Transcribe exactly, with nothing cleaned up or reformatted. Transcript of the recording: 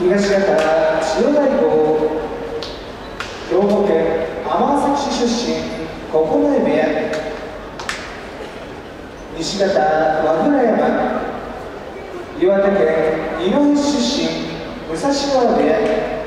東方千代大郷、兵庫県尼崎市出身、九重部屋。西方和倉山、岩手県二戸市出身、武蔵川部屋。